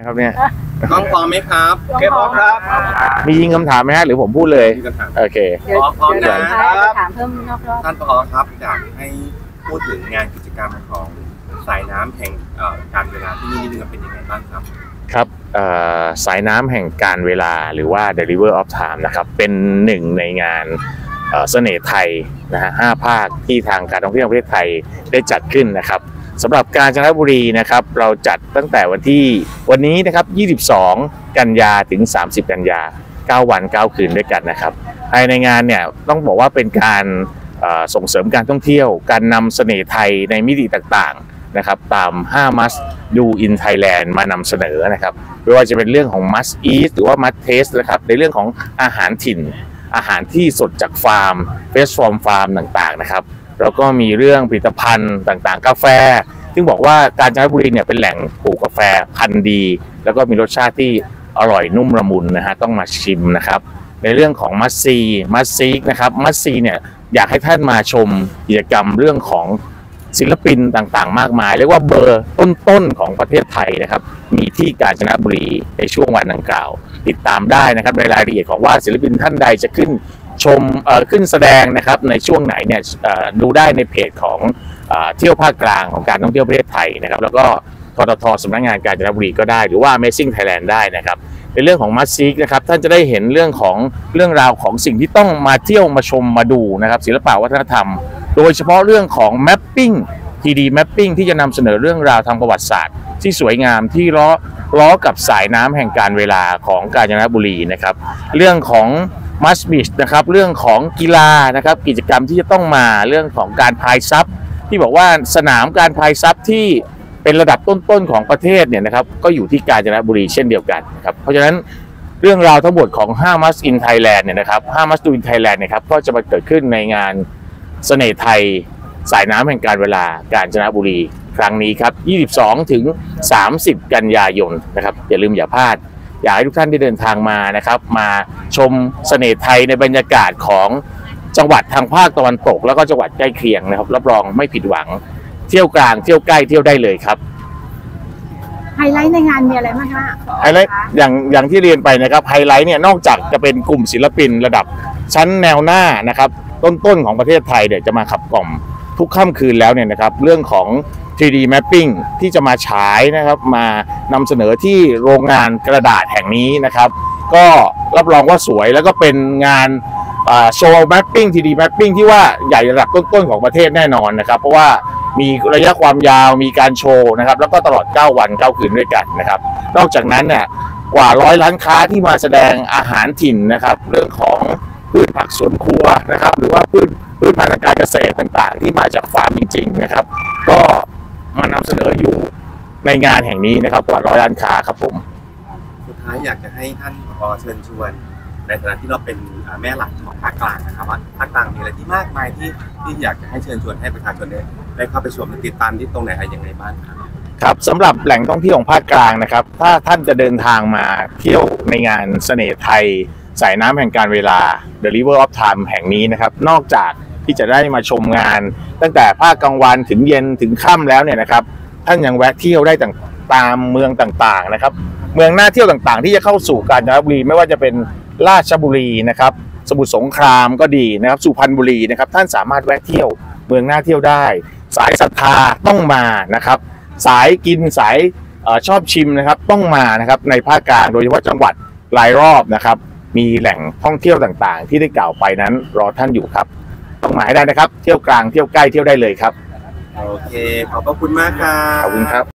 ครับเนี่ยต้องพร้อมไหมครับโอเคพร้อมครับมียิงคำถามไหมฮะหรือผมพูดเลยโอเคพร้อมนะถามเพิ่มนอกรอบท่านผอ.ครับอยากให้พูดถึงงานกิจกรรมของสายน้ำแห่งการเวลาที่นี่นิดนึงเป็นยังไงบ้างครับครับสายน้ำแห่งการเวลาหรือว่า The River of Time นะครับเป็นหนึ่งในงานเสน่ห์ไทยนะฮะ5 ภาคที่ทางการท่องเที่ยวประเทศไทยได้จัดขึ้นนะครับสำหรับกาญจนบุรีนะครับเราจัดตั้งแต่วันนี้นะครับ22 กันยาถึง30 กันยา9 วัน 9 คืนด้วยกันนะครับภายในงานเนี่ยต้องบอกว่าเป็นการส่งเสริมการท่องเที่ยวการนำเสน่ห์ไทยในมิติต่างๆนะครับตาม5 must do in Thailand มานำเสนอนะครับไม่ว่าจะเป็นเรื่องของ must eat หรือว่า must taste นะครับในเรื่องของอาหารถิ่นอาหารที่สดจากฟาร์ม fresh from farm ต่างๆนะครับแล้วก็มีเรื่องผลิตภัณฑ์ต่างๆกาแฟซึ่งบอกว่ากาญจนบุรีเนี่ยเป็นแหล่งปลูกกาแฟพันธุ์ดีแล้วก็มีรสชาติที่อร่อยนุ่มละมุนนะฮะต้องมาชิมนะครับในเรื่องของมัสซีนะครับมัสซีเนี่ยอยากให้ท่านมาชมกิจกรรมเรื่องของศิลปินต่างๆมากมายเรียกว่าเบอร์ต้นๆของประเทศไทยนะครับมีที่กาญจนบุรีในช่วงวันดังกล่าวติดตามได้นะครับในรายละเอียดของว่าศิลปินท่านใดจะขึ้นแสดงนะครับในช่วงไหนเนี่ยดูได้ในเพจของเที่ยวภาคกลางของการท่องเที่ยวประเทศไทยนะครับแล้วก็ททสำนักงานกาญจนบุรีก็ได้หรือว่า Amazing Thailand ได้นะครับในเรื่องของมัสซีกนะครับท่านจะได้เห็นเรื่องราวของสิ่งที่ต้องมาเที่ยวมาชมมาดูนะครับศิลปวัฒนธรรมโดยเฉพาะเรื่องของ mapping 3D mapping ที่จะนำเสนอเรื่องราวทางประวัติศาสตร์ที่สวยงามที่ล้อกับสายน้ำแห่งการเวลาของกาญจนบุรีนะครับเรื่องของมัสบิชนะครับเรื่องของกีฬานะครับกิจกรรมที่จะต้องมาเรื่องของการพายซับที่บอกว่าสนามการพายซับที่เป็นระดับต้นๆของประเทศเนี่ยนะครับก็อยู่ที่กาญจนบุรีเช่นเดียวกันนะครับเพราะฉะนั้นเรื่องราวทั้งหมดของ5 Must in Thailand เนี่ยนะครับ5 Must do in Thailand เนี่ยครับก็จะมาเกิดขึ้นในงานเสน่ห์ไทยสายน้ำแห่งการเวลากาญจนบุรีครั้งนี้ครับ22 ถึง 30 กันยายนนะครับอย่าลืมอย่าพลาดอยากให้ทุกท่านได้เดินทางมานะครับมาชมเสน่ห์ไทยในบรรยากาศของจังหวัดทางภาคตะวันตกแล้วก็จังหวัดใกล้เคียงนะครับรับรองไม่ผิดหวังเที่ยวกลางเที่ยวใกล้เที่ยวได้เลยครับไฮไลท์ในงานมีอะไรบ้างคะไฮไลท์อย่างที่เรียนไปนะครับไฮไลท์เนี่ยนอกจากจะเป็นกลุ่มศิลปินระดับชั้นแนวหน้านะครับต้นของประเทศไทยเดี๋ยวจะมาขับกล่อมทุกค่ำคืนแล้วเนี่ยนะครับเรื่องของ 3D mapping ที่จะมาฉายนะครับมานำเสนอที่โรงงานกระดาษแห่งนี้นะครับก็รับรองว่าสวยแล้วก็เป็นงานโชว์ mapping 3D mapping ที่ว่าใหญ่ระดับต้นๆของประเทศแน่นอนนะครับเพราะว่ามีระยะความยาวมีการโชว์นะครับแล้วก็ตลอด9 วัน 9 คืนด้วยกันนะครับนอกจากนั้นเนี่ยกว่า100 ร้านค้าที่มาแสดงอาหารถิ่นนะครับเรื่องของพืชผักสวนครัวนะครับหรือว่าพืชพันธุ์การเกษตรต่างๆที่มาจากฟาร์มจริงๆนะครับก็มานำเสนออยู่ในงานแห่งนี้นะครับกว่า100 ร้านค้าครับผมสุดท้ายอยากจะให้ท่านผอ.เชิญชวนในฐานะที่เราเป็นแม่หลักของภาคกลางนะครับว่าภาคกลางมีอะไรที่มากมายที่อยากจะให้เชิญชวนให้ประชาชนได้เข้าไปชมและติดตามที่ตรงไหนอะไรยังไงบ้างครับสำหรับแหล่งท่องเที่ยวของภาคกลางนะครับถ้าท่านจะเดินทางมาเที่ยวในงานเสน่ห์ไทยสายน้ำแห่งการเวลา The River of Time แห่งนี้นะครับนอกจากที่จะได้มาชมงานตั้งแต่ภาคกลางวันถึงเย็นถึงค่ำแล้วเนี่ยนะครับท่านยังแวะเที่ยวได้ตามเมืองต่างๆนะครับเมืองน่าเที่ยวต่างๆที่จะเข้าสู่กาญจนบุรีไม่ว่าจะเป็นราชบุรีนะครับสมุทรสงครามก็ดีนะครับสุพรรณบุรีนะครับท่านสามารถแวะเที่ยวเมืองน่าเที่ยวได้สายศรัทธาต้องมานะครับสายกินสายชอบชิมนะครับต้องมานะครับในภาคกลางโดยเฉพาะจังหวัดรายรอบนะครับมีแหล่งท่องเที่ยวต่างๆที่ได้กล่าวไปนั้นรอท่านอยู่ครับต้องมาให้ได้นะครับเที่ยวกลางเที่ยวใกล้เที่ยวได้เลยครับโอเคขอบพระคุณมากครับขอบคุณครับ